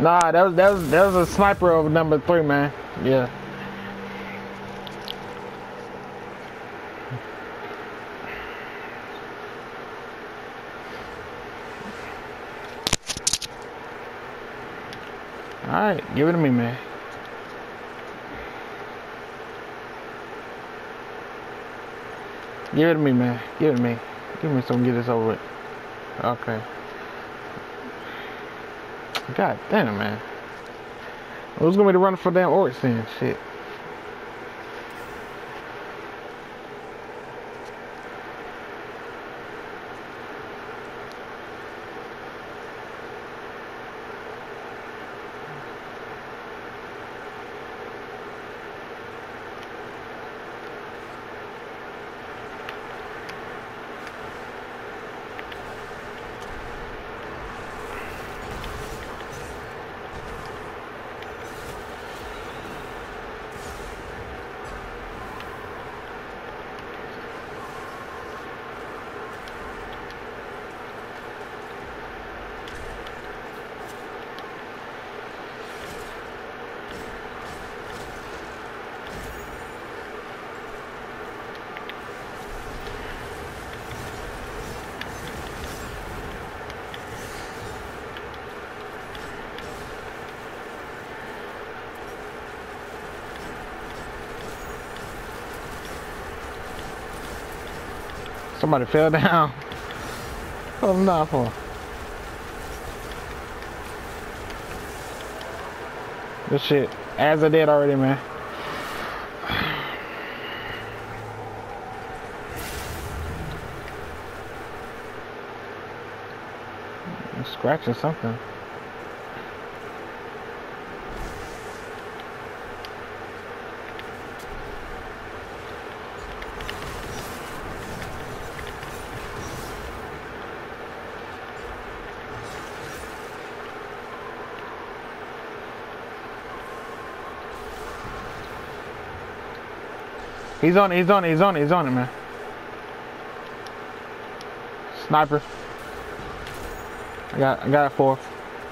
Nah, that was a sniper of number 3, man. Yeah. All right, give it to me, man. Give it to me, man. Give it to me. Give me some. Get this over with. Okay. God damn it, man. Who's gonna be the runner for damn orcs then? Shit. Somebody fell down. What am I not for? This shit, as I did already, man. I'm scratching something. He's on it, man. Sniper. I got it 4.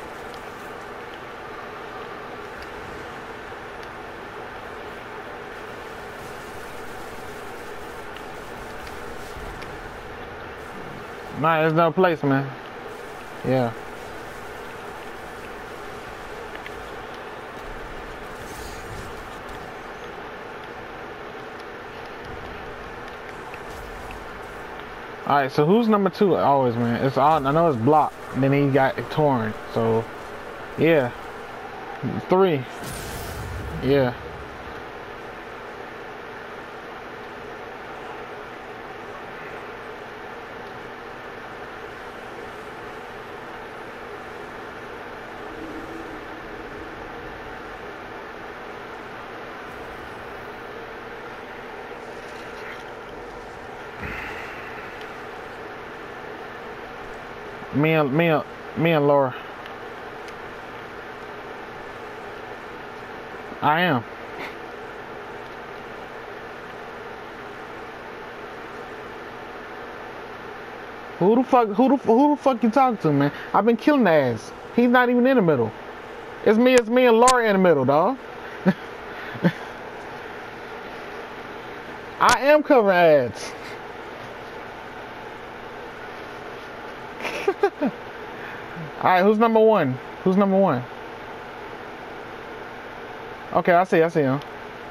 Nah, there's no place, man. Yeah. Alright, so who's number 2 always, man? It's all, I know it's blocked, and then he got it torn, so yeah. 3. Yeah. Me and Laura. I am. Who the fuck you talking to, man? I've been killing the ass. He's not even in the middle. It's me and Laura in the middle, dog. I am covering ads. Alright, who's number 1? Who's number 1? Okay, I see him.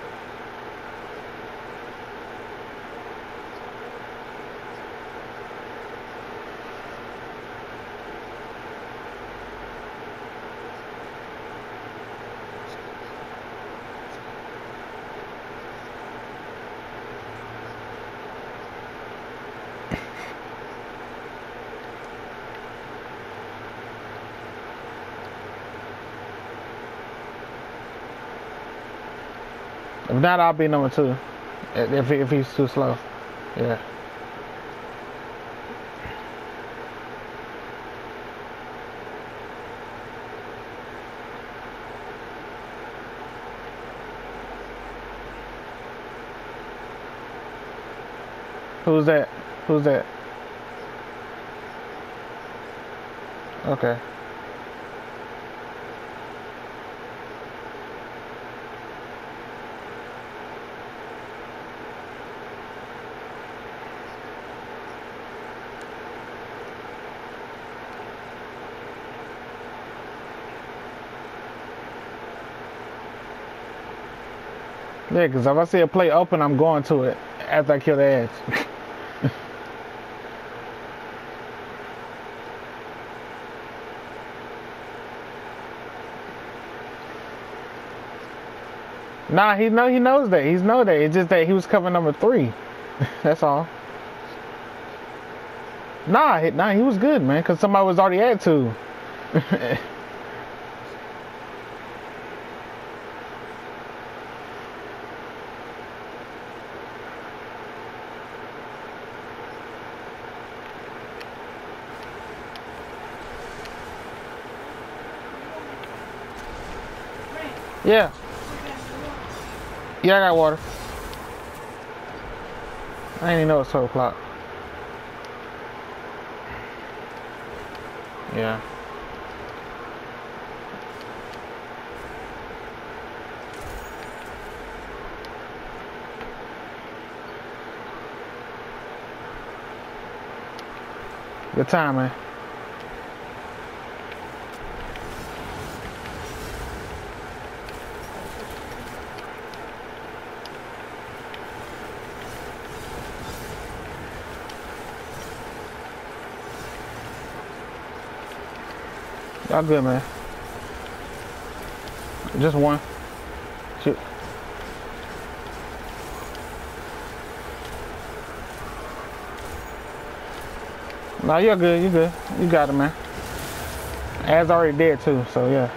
If not, I'll be number 2. If he's too slow. Yeah. Who's that? Who's that? Okay. Yeah, because if I see a plate open, I'm going to it after I kill the edge. Nah, he knows that. He knows that. It's just that he was cover number 3. That's all. Nah, he was good, man, because somebody was already at 2. Yeah. Yeah, I got water. I didn't even know it's 12 o'clock. Yeah. Good time, man. Y'all good, man. Just one. Shoot. Nah, you're good. You good. You got it, man. Ad's already dead too, so yeah.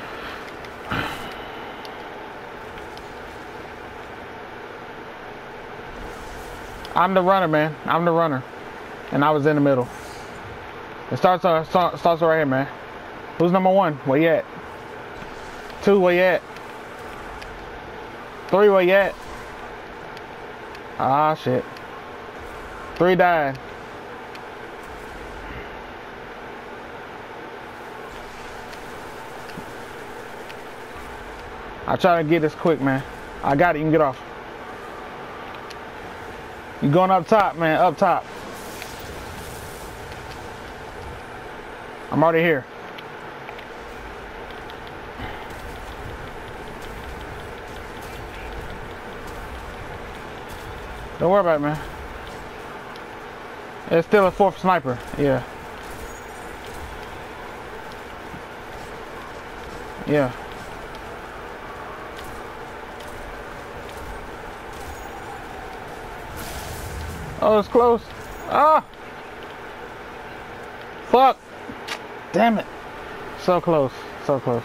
I'm the runner, man. I'm the runner, and I was in the middle. It starts right here, man. Who's number 1? Where you at? 2, where you at? 3, where you at? Ah, shit. 3 died. I try to get this quick, man. I got it. You can get off. You going up top, man. Up top. I'm already here. Don't worry about it, man. It's still a 4th sniper. Yeah. Yeah. Oh, it's close. Ah! Fuck! Damn it. So close. So close.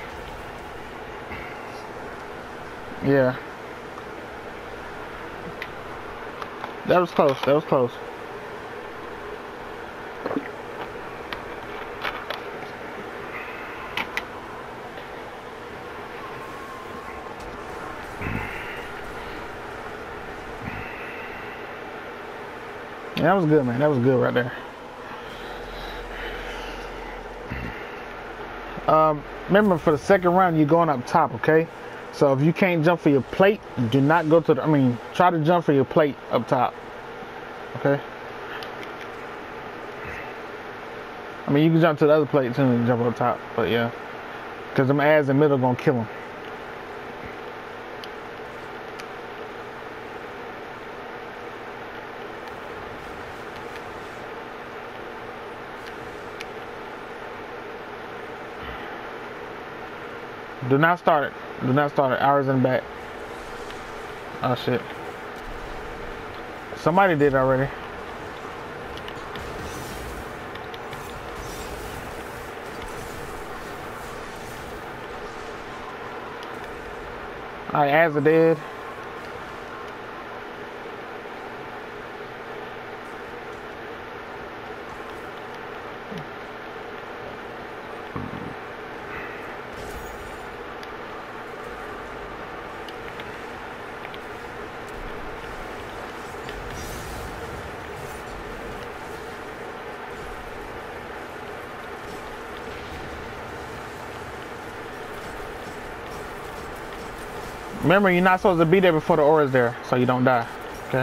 Yeah. That was close. That was close. Yeah, that was good, man. That was good right there. Remember, for the second round, you're going up top, okay? So if you can't jump for your plate, do not go to the, try to jump for your plate up top. Okay? You can jump to the other plate too and jump up top, but yeah. Because them ads in the middle gonna kill them. Do not start it. Do not start it. Hours in the back. Oh shit. Somebody did already. Alright, ads are dead. Remember, you're not supposed to be there before the aura's there, so you don't die. Okay?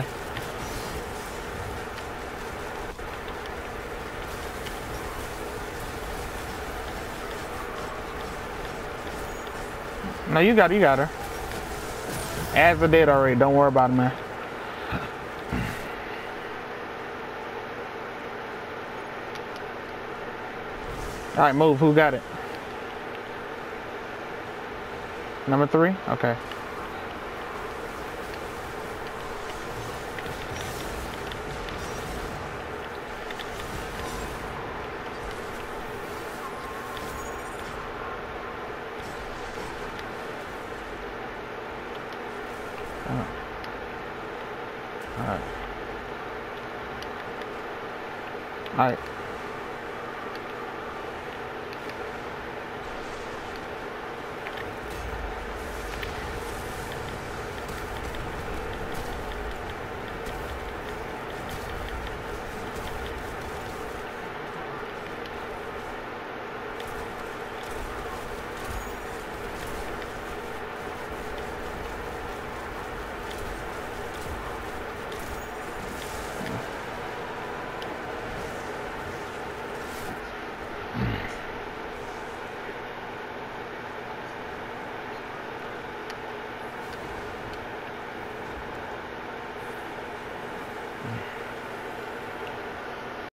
No, you got her. Ads are dead already. Don't worry about it, man. All right, move. Who got it? Number 3? Okay. All right.